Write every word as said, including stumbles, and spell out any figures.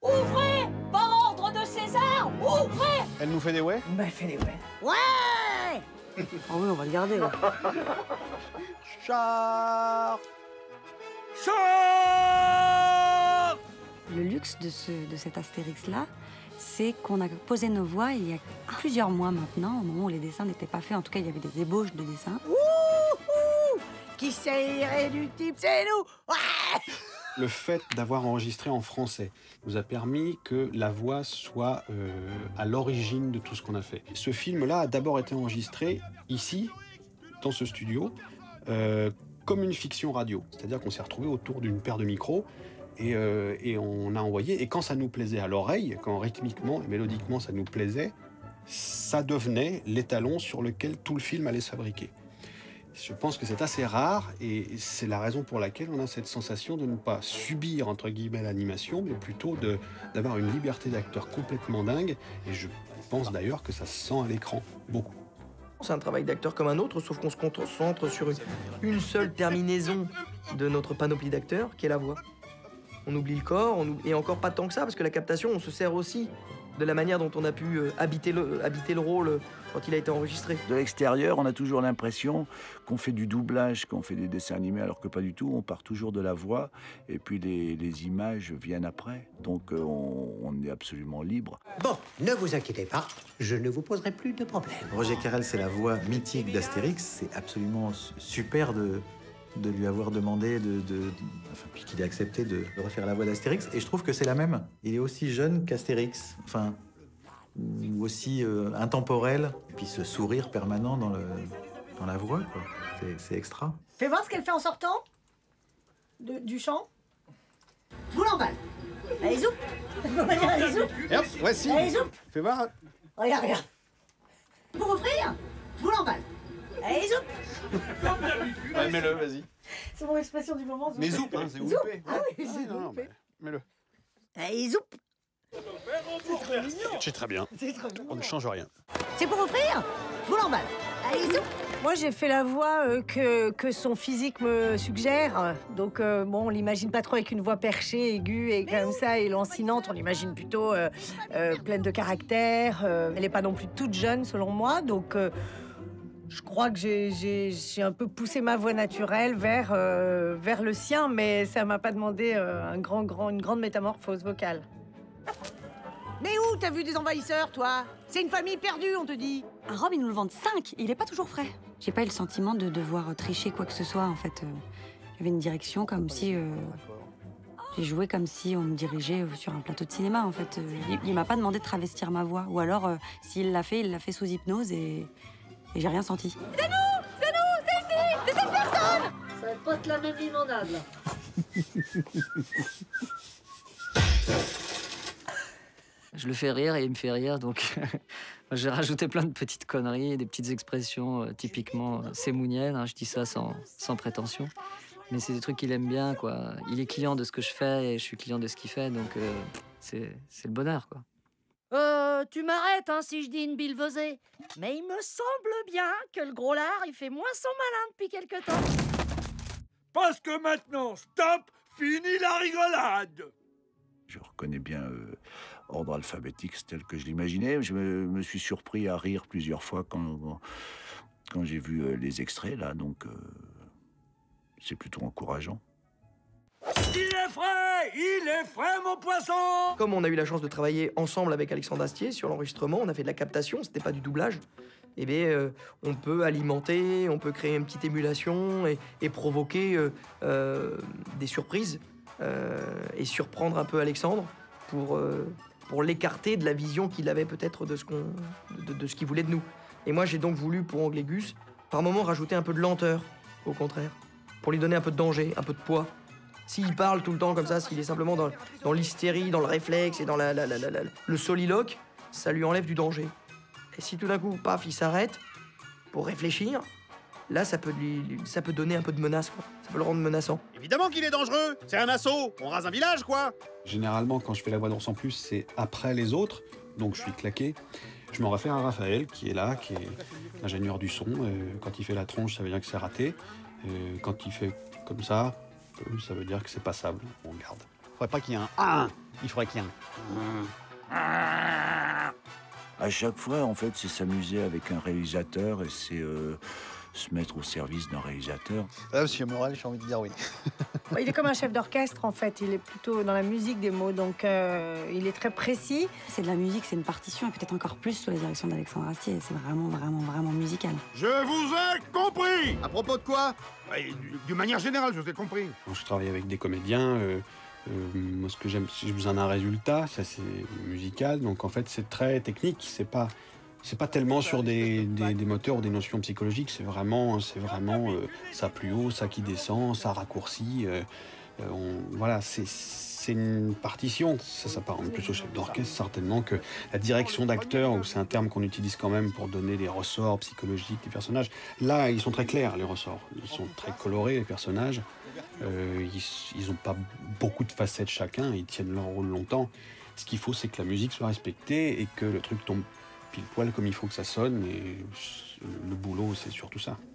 Ouvrez! Par ordre de César, ouvrez! Elle nous fait des ouais? Bah, fais les ouais. Ouais! Ah oui, on va le garder, là. Char. Char. Le luxe de, ce, de cet Astérix-là, c'est qu'on a posé nos voix il y a plusieurs mois maintenant, au moment où les dessins n'étaient pas faits. En tout cas, il y avait des ébauches de dessins. Ouh, qui c'est irréductible, c'est nous. Ouais. Le fait d'avoir enregistré en français nous a permis que la voix soit euh, à l'origine de tout ce qu'on a fait. Ce film-là a d'abord été enregistré ici, dans ce studio, euh, comme une fiction radio. C'est-à-dire qu'on s'est retrouvé autour d'une paire de micros et, euh, et on a envoyé. Et quand ça nous plaisait à l'oreille, quand rythmiquement et mélodiquement ça nous plaisait, ça devenait l'étalon sur lequel tout le film allait se fabriquer. Je pense que c'est assez rare et c'est la raison pour laquelle on a cette sensation de ne pas subir, entre guillemets, l'animation, mais plutôt de, d'avoir une liberté d'acteur complètement dingue. Et je pense d'ailleurs que ça se sent à l'écran, beaucoup. C'est un travail d'acteur comme un autre, sauf qu'on se concentre sur une, une seule terminaison de notre panoplie d'acteurs, qui est la voix. On oublie le corps, on oublie, et encore pas tant que ça, parce que la captation, on se sert aussi de la manière dont on a pu euh, habiter, le, habiter le rôle euh, quand il a été enregistré. De l'extérieur, on a toujours l'impression qu'on fait du doublage, qu'on fait des dessins animés, alors que pas du tout. On part toujours de la voix, et puis les, les images viennent après. Donc euh, on, on est absolument libre. Bon, ne vous inquiétez pas, je ne vous poserai plus de problème. Roger Carrel, c'est la voix mythique d'Astérix. C'est absolument super de, de lui avoir demandé, de, de, de, enfin, puis qu'il ait accepté de, de refaire la voix d'Astérix. Et je trouve que c'est la même. Il est aussi jeune qu'Astérix, enfin, ou aussi euh, intemporel. Et puis ce sourire permanent dans, le, dans la voix, quoi. C'est, c'est extra. Fais voir ce qu'elle fait en sortant de, du champ. Je vous l'emballe. Allez, zoup. Allez, zoup. Et hop, voici. Allez, zoup. Fais voir. Regarde, regarde. Pour ouvrir, je vous l'emballe. Allez, zoup. Ouais, mets-le, vas-y. C'est mon expression du moment. Zoup. Mais zoup, hein, c'est Zoup. oupé. Ah oui, c'est non, non, oupé. mais mets-le. Allez, zoup. C'est trop mignon. C'est très bien. C'est trop mignon. On ne change rien. C'est pour ouvrir, je vous l'emballe. Allez, zoup. Moi, j'ai fait la voix euh, que, que son physique me suggère. Donc, euh, bon, on l'imagine pas trop avec une voix perchée, aiguë et comme ça, et lancinante. On l'imagine plutôt euh, euh, pleine de caractère. Euh, elle est pas non plus toute jeune, selon moi. Donc, euh, je crois que j'ai, j'ai, j'ai un peu poussé ma voix naturelle vers, euh, vers le sien, mais ça m'a pas demandé euh, un grand, grand, une grande métamorphose vocale. Mais où t'as vu des envahisseurs, toi? C'est une famille perdue, on te dit. Un robe, ils nous le vendent cinq, il est pas toujours frais. J'ai pas eu le sentiment de devoir tricher quoi que ce soit, en fait. Euh, J'avais une direction comme si... Euh, j'ai joué comme si on me dirigeait sur un plateau de cinéma, en fait. Euh, il il m'a pas demandé de travestir ma voix. Ou alors, euh, s'il l'a fait, il l'a fait sous hypnose et, et j'ai rien senti. C'est nous! C'est nous! C'est ici! C'est cette personne! Ça va pas être la même limonade, là. Je le fais rire et il me fait rire, donc j'ai rajouté plein de petites conneries, des petites expressions euh, typiquement euh, sémouniennes, hein, je dis ça sans, sans prétention. Mais c'est des trucs qu'il aime bien, quoi. Il est client de ce que je fais et je suis client de ce qu'il fait, donc euh, c'est, c'est le bonheur, quoi. Euh, tu m'arrêtes, hein, si je dis une billevesée. Mais il me semble bien que le gros lard, il fait moins son malin depuis quelque temps. Parce que maintenant, stop, fini la rigolade. Je reconnais bien euh, ordre alphabétique, c'est tel que je l'imaginais. Je me, me suis surpris à rire plusieurs fois quand, quand j'ai vu euh, les extraits, là, donc euh, c'est plutôt encourageant. Il est frais, il est frais, mon poisson. Comme on a eu la chance de travailler ensemble avec Alexandre Astier sur l'enregistrement, on a fait de la captation, c'était pas du doublage. Eh bien, euh, on peut alimenter, on peut créer une petite émulation et, et provoquer euh, euh, des surprises. Euh, et surprendre un peu Alexandre pour, euh, pour l'écarter de la vision qu'il avait peut-être de ce qu'on, de, de ce qu'il voulait de nous. Et moi, j'ai donc voulu, pour Anglégus, par moments rajouter un peu de lenteur, au contraire, pour lui donner un peu de danger, un peu de poids. S'il parle tout le temps comme ça, s'il est simplement dans, dans l'hystérie, dans le réflexe et dans la, la, la, la, la, le soliloque, ça lui enlève du danger. Et si tout d'un coup, paf, il s'arrête pour réfléchir, là, ça peut, lui, ça peut donner un peu de menace, quoi. Ça peut le rendre menaçant. Évidemment qu'il est dangereux. C'est un assaut. On rase un village, quoi. Généralement, quand je fais la voix d'Ours en plus, c'est après les autres. Donc, je suis claqué. Je m'en réfère à Raphaël, qui est là, qui est ingénieur du son. Euh, quand il fait la tronche, ça veut dire que c'est raté. Euh, quand il fait comme ça, ça veut dire que c'est passable. On garde. faudrait pas qu'il y ait un un, il faudrait qu'il y ait un. À chaque fois, en fait, c'est s'amuser avec un réalisateur et c'est euh, se mettre au service d'un réalisateur. Là, monsieur Morel, j'ai envie de dire oui. Il est comme un chef d'orchestre, en fait. Il est plutôt dans la musique des mots, donc euh, il est très précis. C'est de la musique, c'est une partition, et peut-être encore plus sous la direction d'Alexandre Astier. C'est vraiment, vraiment, vraiment musical. Je vous ai compris. À propos de quoi? D'une manière générale, je vous ai compris. Quand je travaille avec des comédiens, euh, euh, moi ce que j'aime, si j'ai besoin d'un résultat, ça c'est musical, donc en fait c'est très technique, c'est pas, c'est pas tellement sur des, des, des moteurs ou des notions psychologiques, c'est vraiment, c'est vraiment euh, ça plus haut, ça qui descend, ça raccourcit, euh, euh, on, voilà, c'est une partition, ça s'apparente plus au chef d'orchestre certainement que la direction d'acteur, où c'est un terme qu'on utilise quand même pour donner des ressorts psychologiques des personnages. Là, ils sont très clairs, les ressorts, ils sont très colorés, les personnages. Euh, ils n'ont pas beaucoup de facettes chacun, ils tiennent leur rôle longtemps. Ce qu'il faut, c'est que la musique soit respectée et que le truc tombe pile poil comme il faut que ça sonne. Et le boulot, c'est surtout ça.